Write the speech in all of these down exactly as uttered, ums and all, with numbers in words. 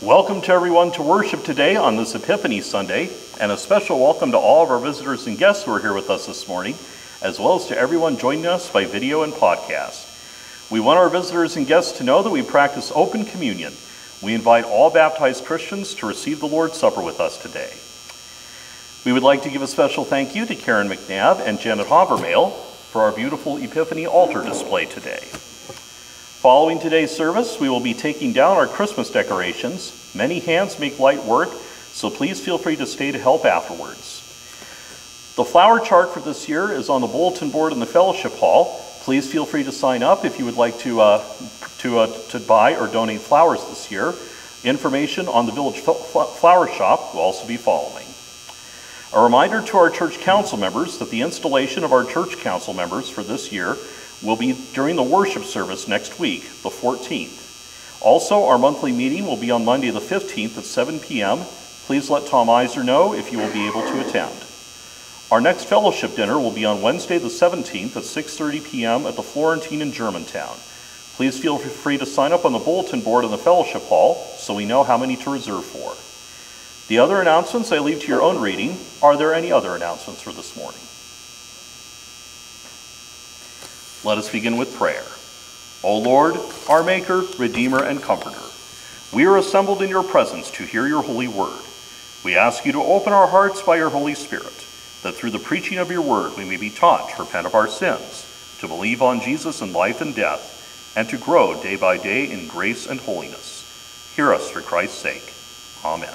Welcome to everyone to worship today on this Epiphany Sunday, and a special welcome to all of our visitors and guests who are here with us this morning, as well as to everyone joining us by video and podcast. We want our visitors and guests to know that we practice open communion. We invite all baptized Christians to receive the Lord's Supper with us today. We would like to give a special thank you to Karen McNabb and Janet Havermail for our beautiful Epiphany altar display today. Following today's service, we will be taking down our Christmas decorations. Many hands make light work, so please feel free to stay to help afterwards. The flower chart for this year is on the bulletin board in the fellowship hall. Please feel free to sign up if you would like to, uh, to, uh, to buy or donate flowers this year. Information on the village flower shop will also be following. A reminder to our church council members that the installation of our church council members for this year will be during the worship service next week, the fourteenth. Also, our monthly meeting will be on Monday the fifteenth at seven p m Please let Tom Iser know if you will be able to attend. Our next fellowship dinner will be on Wednesday the seventeenth at six thirty p m at the Florentine in Germantown. Please feel free to sign up on the bulletin board in the fellowship hall so we know how many to reserve for. The other announcements I leave to your own reading. Are there any other announcements for this morning? Let us begin with prayer. O Lord, our Maker, Redeemer, and Comforter, we are assembled in your presence to hear your holy word. We ask you to open our hearts by your Holy Spirit, that through the preaching of your word we may be taught to repent of our sins, to believe on Jesus in life and death, and to grow day by day in grace and holiness. Hear us for Christ's sake. Amen.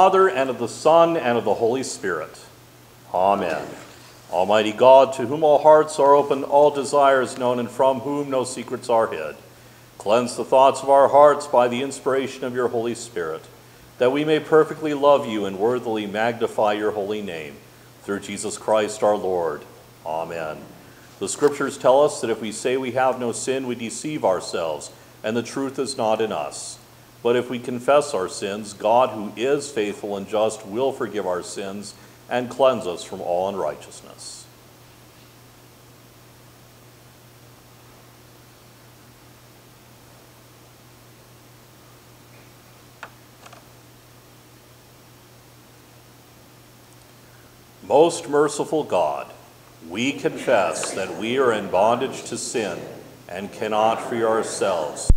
Father, and of the Son, and of the Holy Spirit. Amen. Almighty God, to whom all hearts are open, all desires known, and from whom no secrets are hid, cleanse the thoughts of our hearts by the inspiration of your Holy Spirit, that we may perfectly love you and worthily magnify your holy name. Through Jesus Christ our Lord. Amen. The Scriptures tell us that if we say we have no sin, we deceive ourselves, and the truth is not in us. But if we confess our sins, God, who is faithful and just, will forgive our sins and cleanse us from all unrighteousness. Most merciful God, we confess that we are in bondage to sin and cannot free ourselves.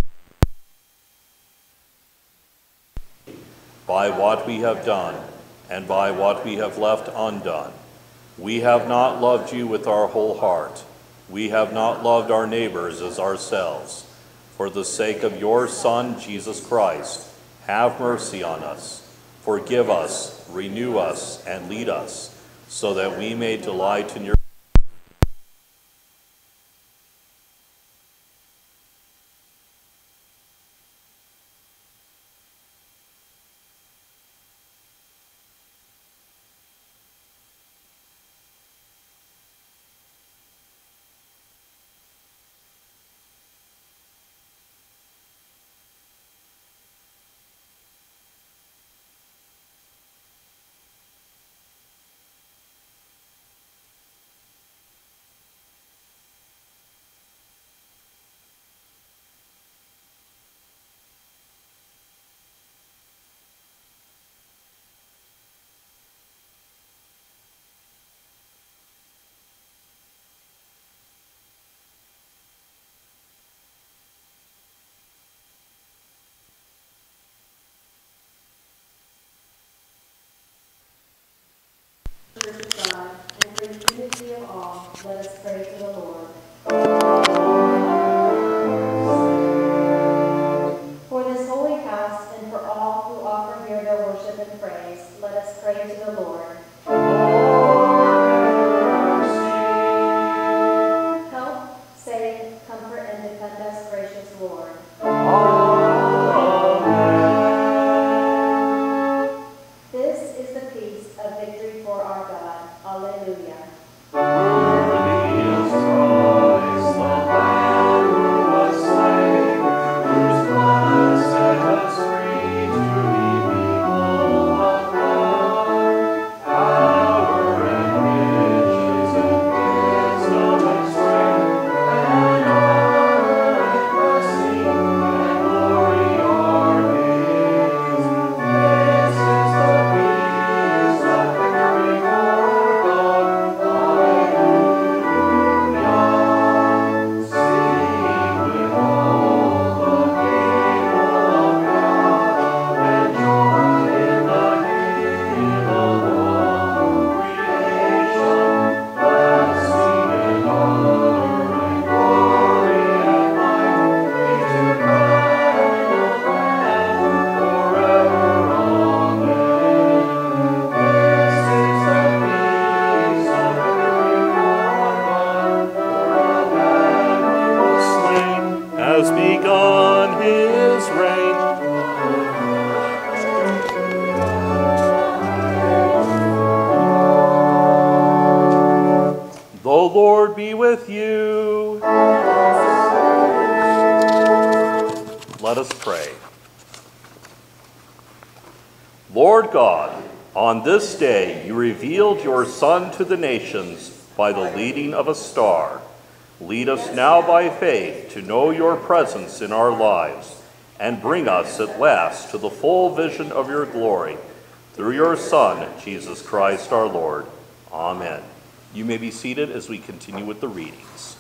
By what we have done and by what we have left undone. We have not loved you with our whole heart. We have not loved our neighbors as ourselves. For the sake of your Son, Jesus Christ, have mercy on us. Forgive us, renew us, and lead us, so that we may delight in your Church of God, and for the unity of all, let us pray to the Lord. For this holy house, and for all who offer here their worship and praise, let us pray to the Lord. Help, save, comfort, and defend us, gracious Lord. This is the peace of victory for our God. Alleluia. Worthy is Christ, the Lamb who was slain, whose blood set us free to be people of God. Power and riches and wisdom and strength and honor and blessing and glory are His. This is the peace of victory for God. Has begun his reign. The Lord be with you. Let us pray. Lord God, on this day you revealed your Son to the nations by the leading of a star. Lead us now by faith to know your presence in our lives, and bring us at last to the full vision of your glory. Through your Son, Jesus Christ our Lord. Amen. You may be seated as we continue with the readings.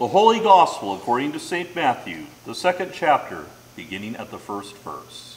Holy Gospel according to Saint Matthew, the second chapter, beginning at the first verse.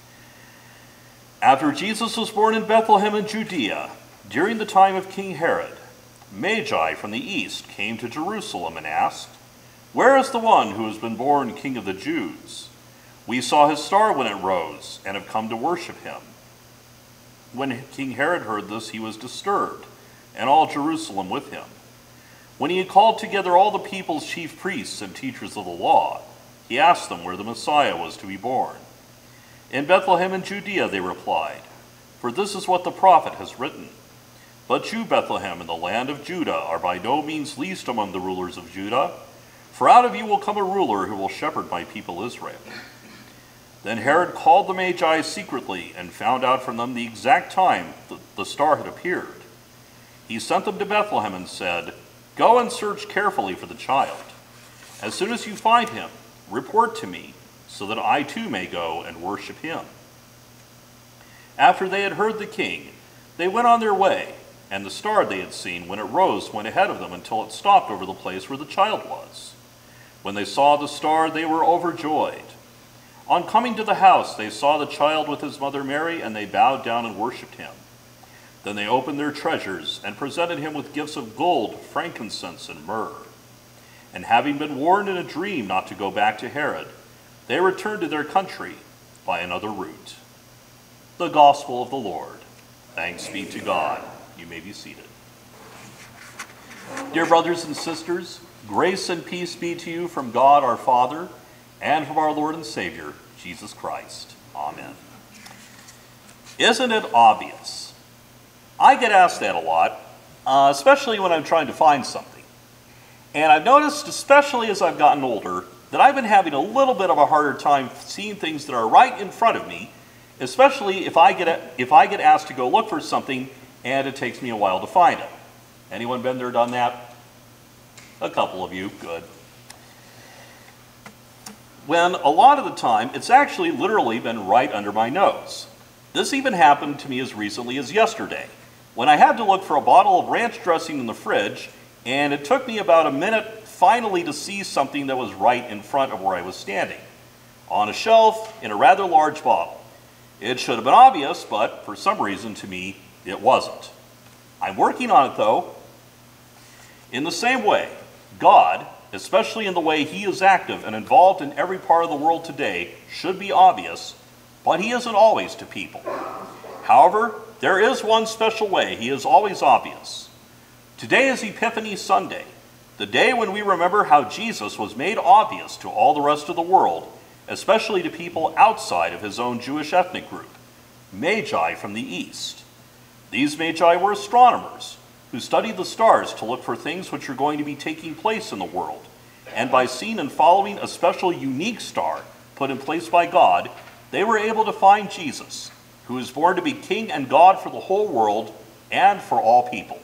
After Jesus was born in Bethlehem in Judea, during the time of King Herod, Magi from the east came to Jerusalem and asked, "Where is the one who has been born King of the Jews? We saw his star when it rose and have come to worship him." When King Herod heard this, he was disturbed, and all Jerusalem with him. When he had called together all the people's chief priests and teachers of the law, he asked them where the Messiah was to be born. "In Bethlehem in Judea," they replied, "for this is what the prophet has written. But you, Bethlehem, in the land of Judah, are by no means least among the rulers of Judah, for out of you will come a ruler who will shepherd my people Israel." Then Herod called the Magi secretly and found out from them the exact time that the star had appeared. He sent them to Bethlehem and said, "Go and search carefully for the child. As soon as you find him, report to me, so that I too may go and worship him." After they had heard the king, they went on their way, and the star they had seen when it rose went ahead of them until it stopped over the place where the child was. When they saw the star, they were overjoyed. On coming to the house, they saw the child with his mother Mary, and they bowed down and worshipped him. Then they opened their treasures and presented him with gifts of gold, frankincense, and myrrh. And having been warned in a dream not to go back to Herod, they returned to their country by another route. The Gospel of the Lord. Thanks be to God. You may be seated. Dear brothers and sisters, grace and peace be to you from God our Father and from our Lord and Savior, Jesus Christ. Amen. Isn't it obvious? I get asked that a lot, uh, especially when I'm trying to find something. And I've noticed, especially as I've gotten older, that I've been having a little bit of a harder time seeing things that are right in front of me, especially if I get, a, if I get asked to go look for something and it takes me a while to find it. Anyone been there, done that? A couple of you, good. When a lot of the time, it's actually literally been right under my nose. This even happened to me as recently as yesterday, when I had to look for a bottle of ranch dressing in the fridge, and it took me about a minute finally to see something that was right in front of where I was standing, on a shelf in a rather large bottle. It should have been obvious, but for some reason to me, it wasn't. I'm working on it though. In the same way, God, especially in the way he is active and involved in every part of the world today, should be obvious, but he isn't always to people. However, there is one special way he is always obvious. Today is Epiphany Sunday, the day when we remember how Jesus was made obvious to all the rest of the world, especially to people outside of his own Jewish ethnic group, Magi from the East. These Magi were astronomers who studied the stars to look for things which are going to be taking place in the world, and by seeing and following a special unique star put in place by God, they were able to find Jesus, who is born to be King and God for the whole world and for all people.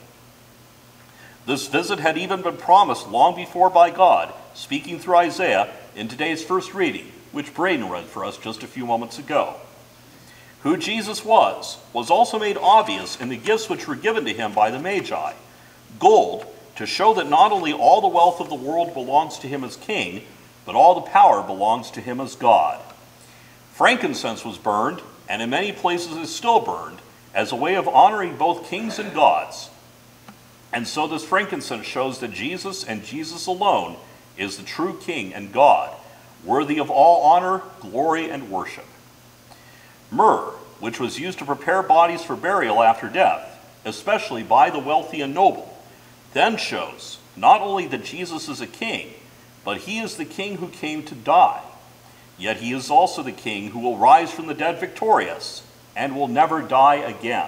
This visit had even been promised long before by God, speaking through Isaiah in today's first reading, which Braden read for us just a few moments ago. Who Jesus was, was also made obvious in the gifts which were given to him by the Magi. Gold, to show that not only all the wealth of the world belongs to him as king, but all the power belongs to him as God. Frankincense was burned, and in many places is still burned, as a way of honoring both kings and gods. And so this frankincense shows that Jesus and Jesus alone is the true King and God, worthy of all honor, glory, and worship. Myrrh, which was used to prepare bodies for burial after death, especially by the wealthy and noble, then shows not only that Jesus is a king, but he is the king who came to die. Yet he is also the king who will rise from the dead victorious and will never die again.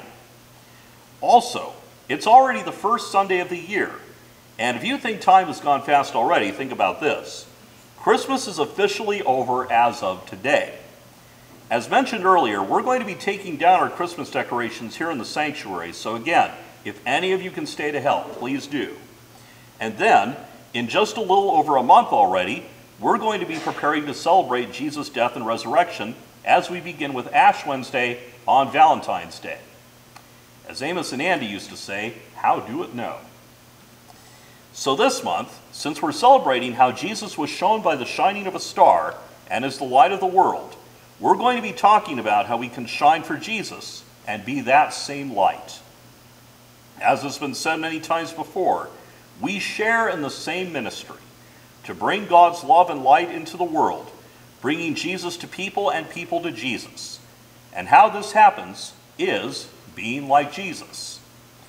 Also, it's already the first Sunday of the year, and if you think time has gone fast already, think about this. Christmas is officially over as of today. As mentioned earlier, we're going to be taking down our Christmas decorations here in the sanctuary, so again, if any of you can stay to help, please do. And then, in just a little over a month already, we're going to be preparing to celebrate Jesus' death and resurrection as we begin with Ash Wednesday on Valentine's Day. As Amos and Andy used to say, how do it know? So this month, since we're celebrating how Jesus was shown by the shining of a star and is the light of the world, we're going to be talking about how we can shine for Jesus and be that same light. As has been said many times before, we share in the same ministry to bring God's love and light into the world, bringing Jesus to people and people to Jesus. And how this happens is being like Jesus.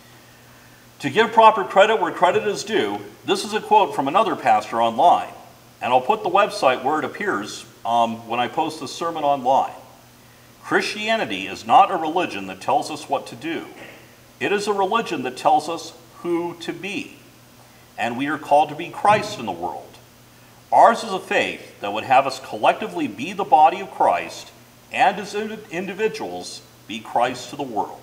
To give proper credit where credit is due, this is a quote from another pastor online, and I'll put the website where it appears um, when I post the sermon online. Christianity is not a religion that tells us what to do. It is a religion that tells us who to be, and we are called to be Christ in the world. Ours is a faith that would have us collectively be the body of Christ, and as individuals, be Christ to the world.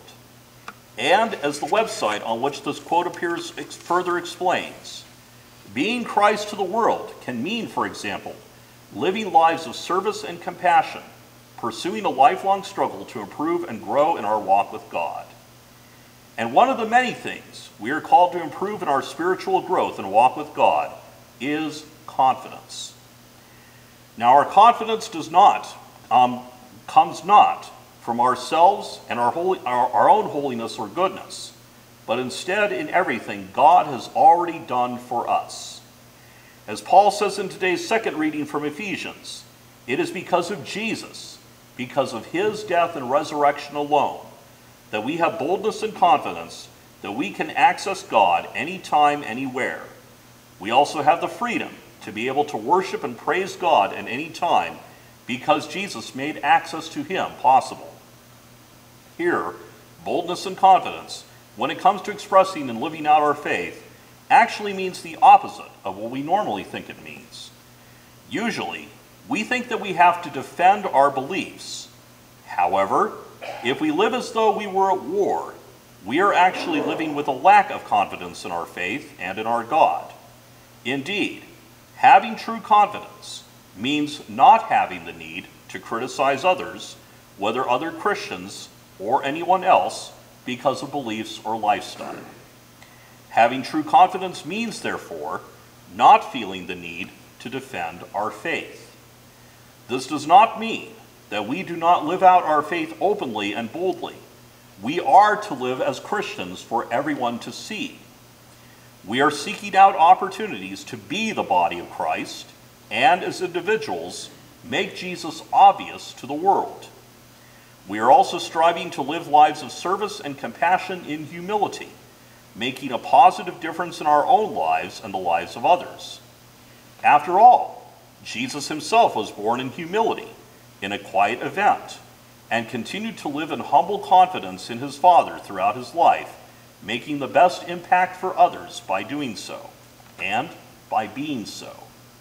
And as the website on which this quote appears further explains, being Christ to the world can mean, for example, living lives of service and compassion, pursuing a lifelong struggle to improve and grow in our walk with God. And one of the many things we are called to improve in our spiritual growth and walk with God is confidence. Now, our confidence does not, um, comes not from ourselves and our, holy, our, our own holiness or goodness, but instead in everything God has already done for us. As Paul says in today's second reading from Ephesians, it is because of Jesus, because of his death and resurrection alone, that we have boldness and confidence that we can access God anytime, anywhere. We also have the freedom to be able to worship and praise God at any time because Jesus made access to him possible. Here, boldness and confidence, when it comes to expressing and living out our faith, actually means the opposite of what we normally think it means. Usually, we think that we have to defend our beliefs. However, if we live as though we were at war, we are actually living with a lack of confidence in our faith and in our God. Indeed, having true confidence means not having the need to criticize others, whether other Christians or anyone else, because of beliefs or lifestyle. Having true confidence means, therefore, not feeling the need to defend our faith. This does not mean that we do not live out our faith openly and boldly. We are to live as Christians for everyone to see. We are seeking out opportunities to be the body of Christ, and as individuals, make Jesus obvious to the world. We are also striving to live lives of service and compassion in humility, making a positive difference in our own lives and the lives of others. After all, Jesus himself was born in humility, in a quiet event, and continued to live in humble confidence in his Father throughout his life, making the best impact for others by doing so, and by being so.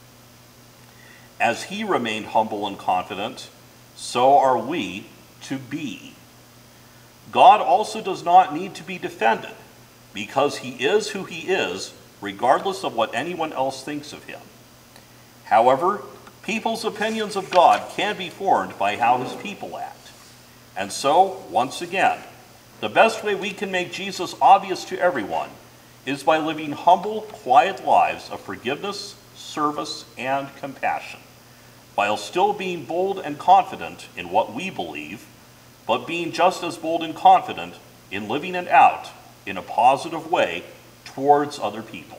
As he remained humble and confident, so are we to be. God also does not need to be defended, because he is who he is, regardless of what anyone else thinks of him. However, people's opinions of God can be formed by how his people act. And so, once again, the best way we can make Jesus obvious to everyone is by living humble, quiet lives of forgiveness, service, and compassion, while still being bold and confident in what we believe, but being just as bold and confident in living it out in a positive way towards other people.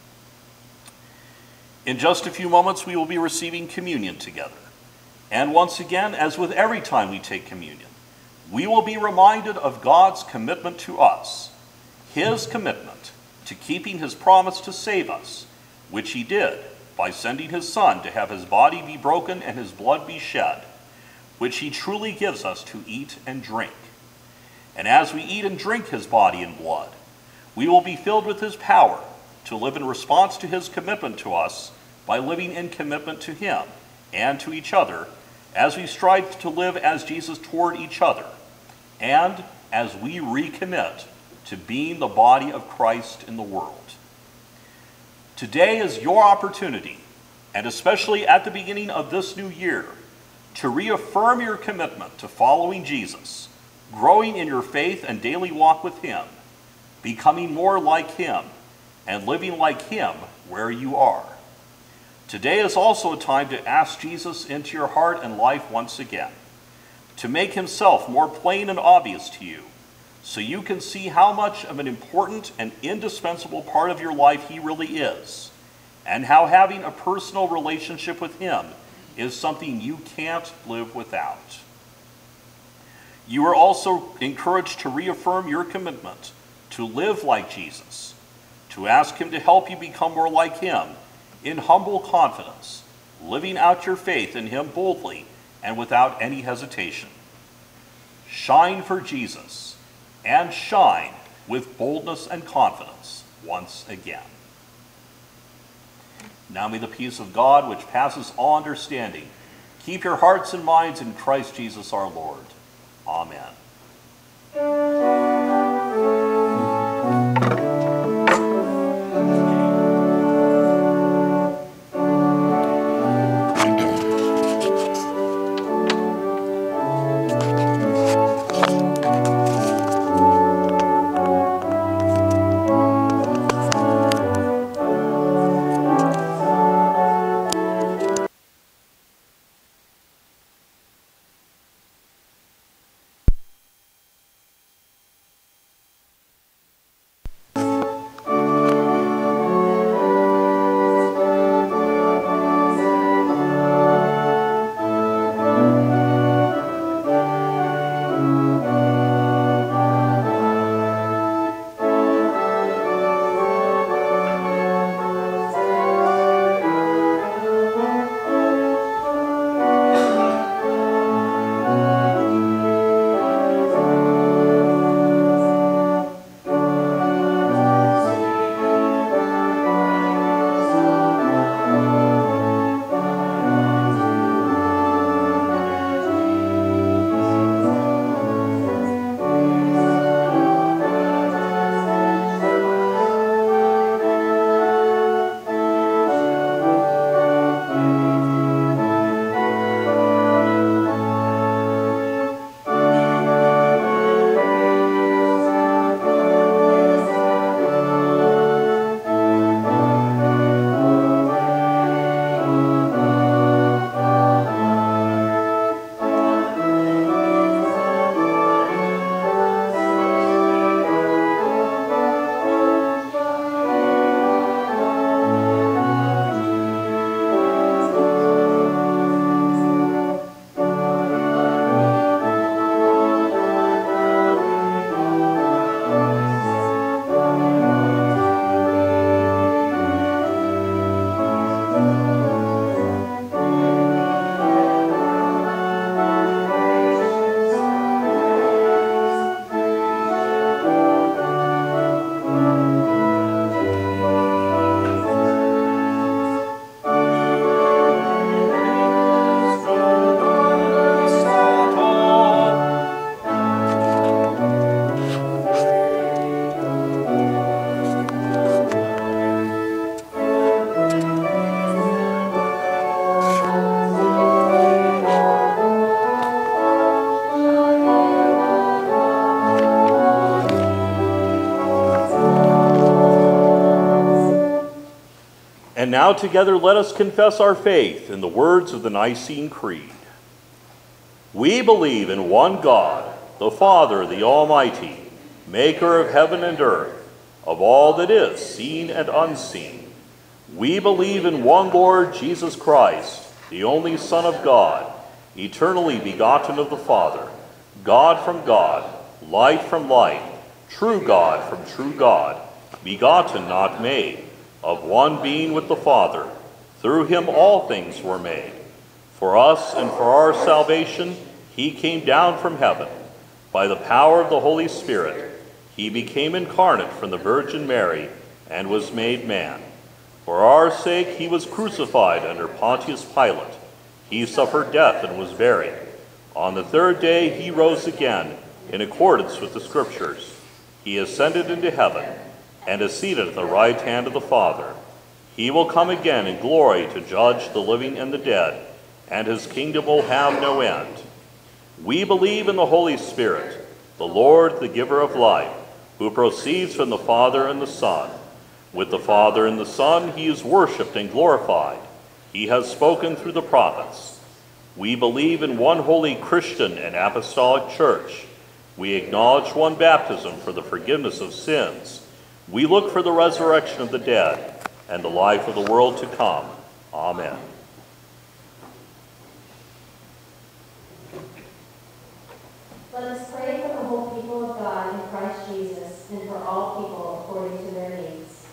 In just a few moments, we will be receiving communion together. And once again, as with every time we take communion, we will be reminded of God's commitment to us, his commitment to keeping his promise to save us, which he did by sending his Son to have his body be broken and his blood be shed, which he truly gives us to eat and drink. And as we eat and drink his body and blood, we will be filled with his power to live in response to his commitment to us by living in commitment to him and to each other, as we strive to live as Jesus toward each other, and as we recommit to being the body of Christ in the world. Today is your opportunity, and especially at the beginning of this new year, to reaffirm your commitment to following Jesus, growing in your faith and daily walk with him, becoming more like him, and living like him where you are. Today is also a time to ask Jesus into your heart and life once again, to make himself more plain and obvious to you, so you can see how much of an important and indispensable part of your life he really is, and how having a personal relationship with him is something you can't live without. You are also encouraged to reaffirm your commitment to live like Jesus, to ask him to help you become more like him in humble confidence, living out your faith in him boldly and without any hesitation. Shine for Jesus, and shine with boldness and confidence once again. Now may the peace of God, which passes all understanding, keep your hearts and minds in Christ Jesus our Lord. Amen. And now together let us confess our faith in the words of the Nicene Creed. We believe in one God, the Father, the Almighty, maker of heaven and earth, of all that is seen and unseen. We believe in one Lord Jesus Christ, the only Son of God, eternally begotten of the Father, God from God, light from light, true God from true God, begotten, not made, of one being with the Father. Through him all things were made. For us and for our salvation, he came down from heaven. By the power of the Holy Spirit, he became incarnate from the Virgin Mary and was made man. For our sake he was crucified under Pontius Pilate. He suffered death and was buried. On the third day he rose again in accordance with the Scriptures. He ascended into heaven and is seated at the right hand of the Father. He will come again in glory to judge the living and the dead, and his kingdom will have no end. We believe in the Holy Spirit, the Lord, the giver of life, who proceeds from the Father and the Son, With the Father and the Son, he is worshipped and glorified. He has spoken through the prophets. We believe in one holy Christian and apostolic church. We acknowledge one baptism for the forgiveness of sins. We look for the resurrection of the dead and the life of the world to come. Amen. Let us pray for the whole people of God in Christ Jesus and for all people according to their needs.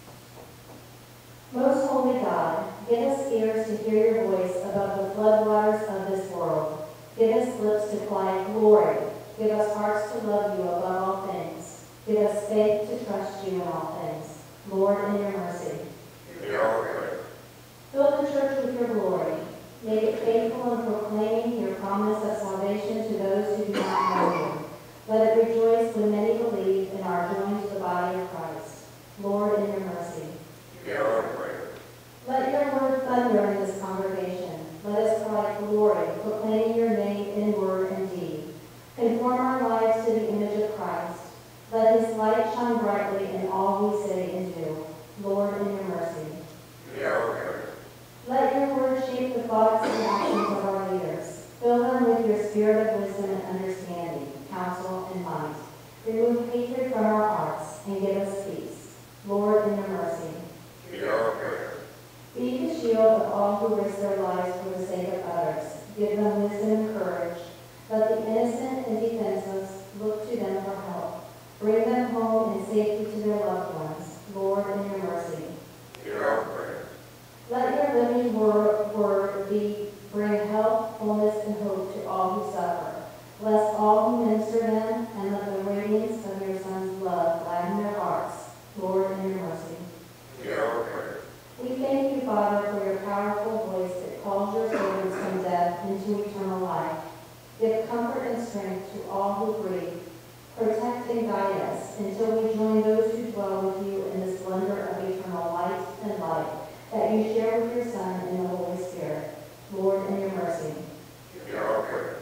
Most holy God, give us ears to hear your voice above the floodwaters of this world. Give us lips to cry glory. Give us hearts to love you above all things. Give us faith to trust you in all things. Lord, in your mercy. Hear our prayer. Fill the church with your glory. Make it faithful in proclaiming your promise of salvation to those who do not know you. Let it rejoice when many believe and are joined to the body of Christ. Lord, in your mercy. Hear our prayer. Let your word thunder in this congregation. Let us cry glory, proclaiming your name in word and deed. Conform our lives to the image of Christ. Let his light shine brightly in all we say and do. Lord, in your mercy. Hear our prayer. Let your word shape the thoughts and actions of our leaders. Fill them with your spirit of wisdom and understanding, counsel and might. Remove hatred from our hearts and give us peace. Lord, in your mercy. Hear our prayer. Be the shield of all who risk their lives for the sake of others. Give them wisdom and courage. Let the innocent and defenseless look to them for help. Bring them home in safety to their loved ones. Lord, in your mercy. Hear our prayer. Let your living word, word be, bring health, wholeness, and hope to all who suffer. Bless all who minister them, and let the radiance of your Son's love gladden their hearts. Lord, in your mercy. Hear our prayer. We thank you, Father, for your powerful voice that calls your servants from death into eternal life. Give comfort and strength to all who grieve. Protect and guide us until we join those who dwell with you in the splendor of eternal light and light that you share with your Son in the Holy Spirit. Lord, in your mercy. Hear our prayer.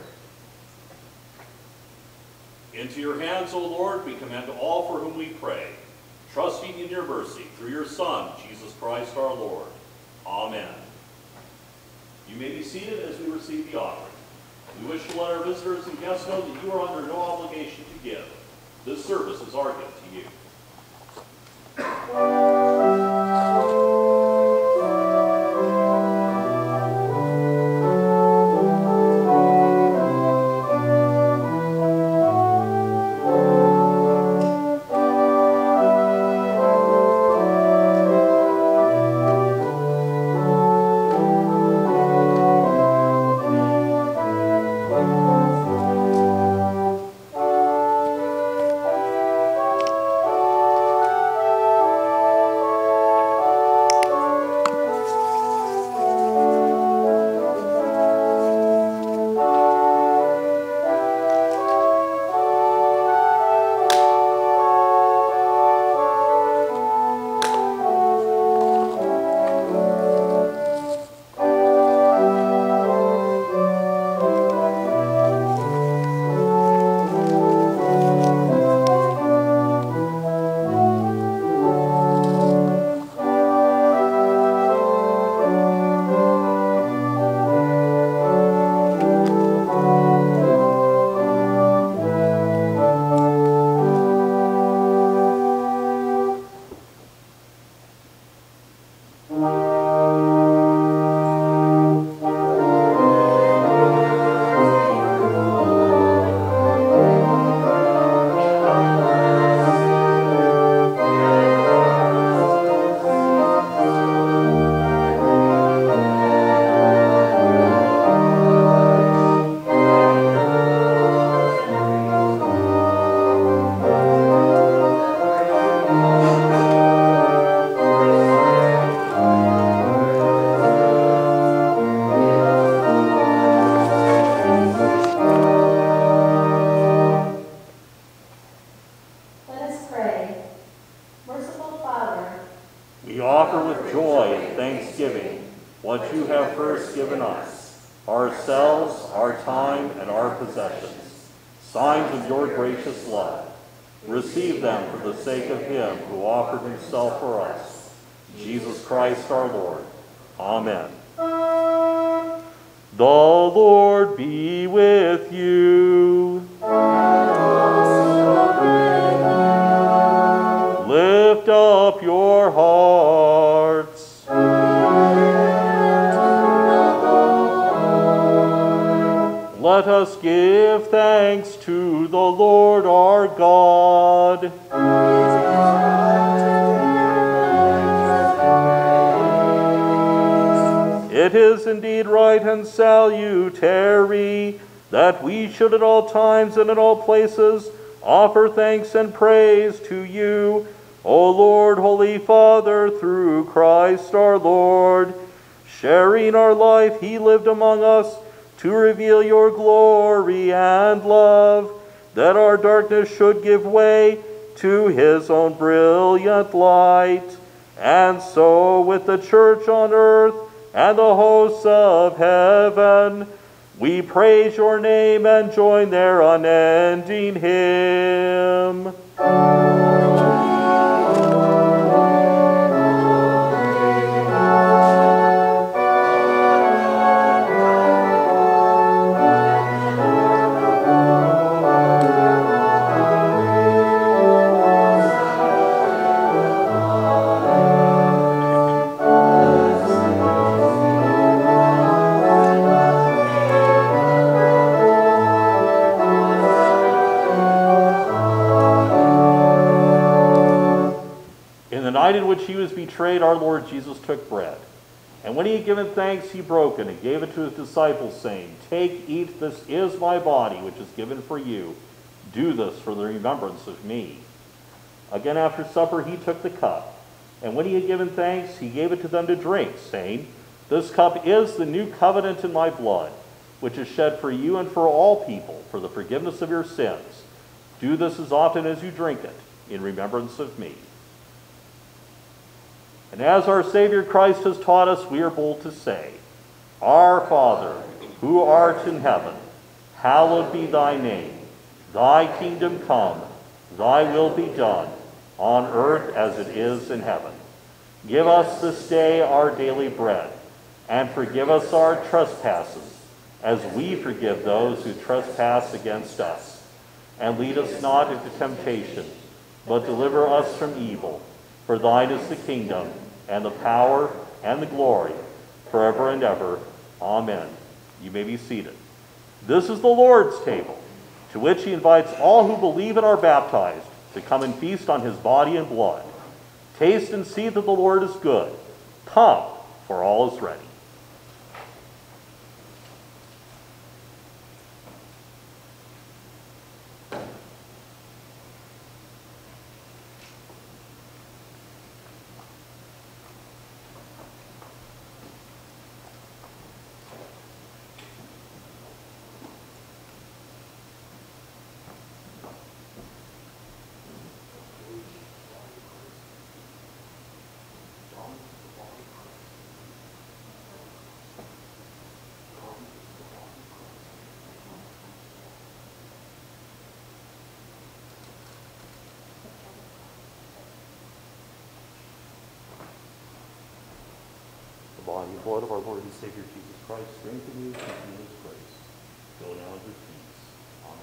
Into your hands, O Lord, we commend all for whom we pray, trusting in your mercy through your Son, Jesus Christ our Lord. Amen. You may be seated as we receive the offering. We wish to let our visitors and guests know that you are under no obligation to give. This service is our gift to you. what you have first given us, ourselves, our time, and our possessions, signs of your gracious love. Receive them for the sake of him who offered himself for us, Jesus Christ our Lord. Amen. The Lord be with you. Lift up your hearts. Let us give thanks to the Lord our God. It is indeed right and salutary that we should at all times and in all places offer thanks and praise to you, O Lord, Holy Father, through Christ our Lord. Sharing our life, he lived among us to reveal your glory and love, that our darkness should give way to his own brilliant light. And so, with the church on earth and the hosts of heaven, we praise your name and join their unending hymn. In which he was betrayed, our Lord Jesus took bread. And when he had given thanks, he broke it and gave it to his disciples, saying, Take, eat, this is my body, which is given for you. Do this for the remembrance of me. Again after supper he took the cup. And when he had given thanks, he gave it to them to drink, saying, This cup is the new covenant in my blood, which is shed for you and for all people, for the forgiveness of your sins. Do this as often as you drink it, in remembrance of me. And as our Savior Christ has taught us, we are bold to say, Our Father, who art in heaven, hallowed be thy name. Thy kingdom come, thy will be done, on earth as it is in heaven. Give us this day our daily bread, and forgive us our trespasses, as we forgive those who trespass against us. And lead us not into temptation, but deliver us from evil. For thine is the kingdom, and the power, and the glory, forever and ever. Amen. You may be seated. This is the Lord's table, to which he invites all who believe and are baptized to come and feast on his body and blood. Taste and see that the Lord is good. Come, for all is ready. Body and blood of our Lord and Savior Jesus Christ, strengthen you and continue his grace. Go now in peace. Amen.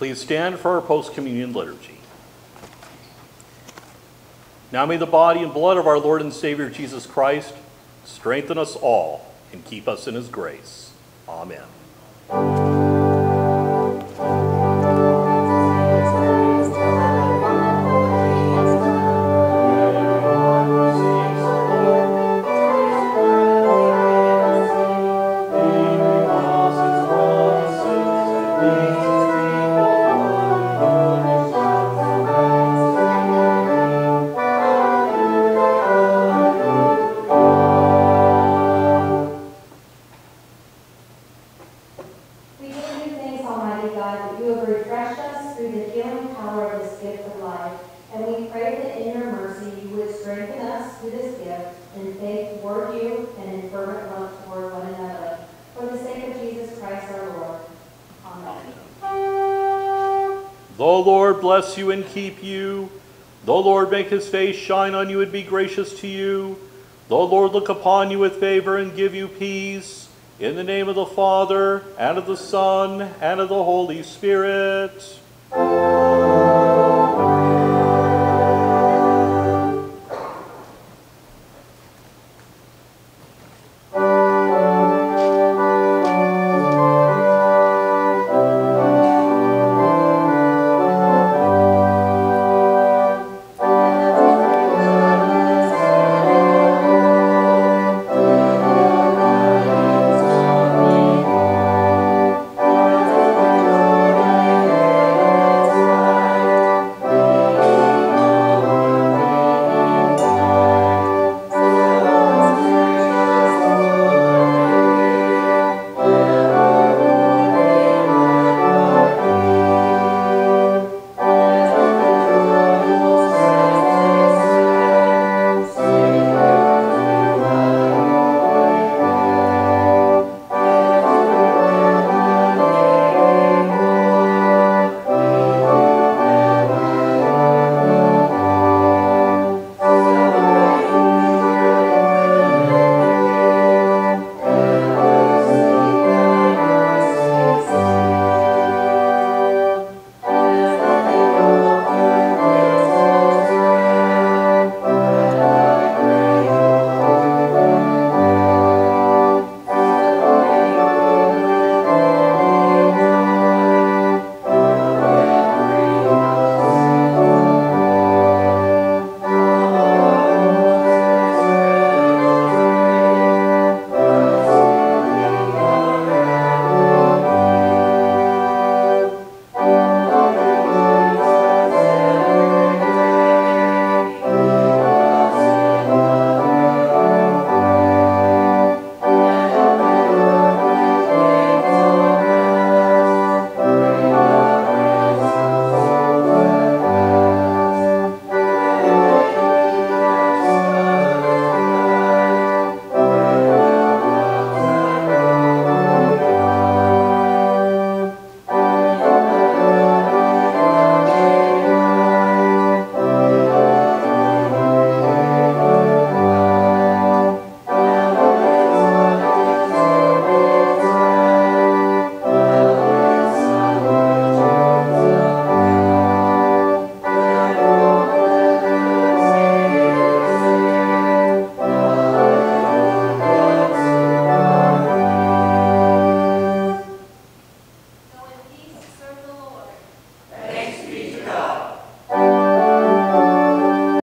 Please stand for our post-communion liturgy. Now may the body and blood of our Lord and Savior Jesus Christ strengthen us all and keep us in his grace. Amen. The Lord bless you and keep you. The Lord make his face shine on you and be gracious to you. The Lord look upon you with favor and give you peace. In the name of the Father, and of the Son, and of the Holy Spirit.